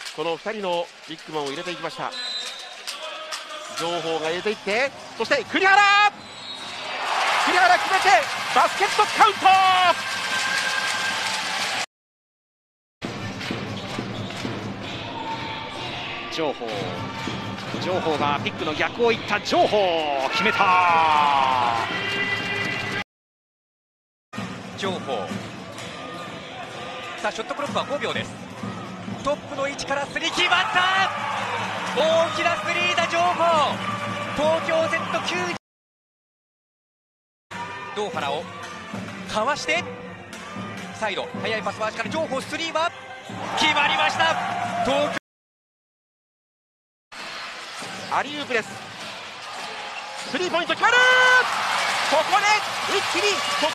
この2人のビッグマンを入れていきました。情報が入れていって、そして栗原決めてバスケットカウント。 情報がピックの逆をいった情報決めた。 情報さあショットクロックは5秒です。トップの位置からスリー決まった。大きなスリーだ情報。東京 Z9 堂原をかわしてサイド速いパス回しから情報スリーは決まりました。東京アリウープです。スリーポイント決まる。ここで一気に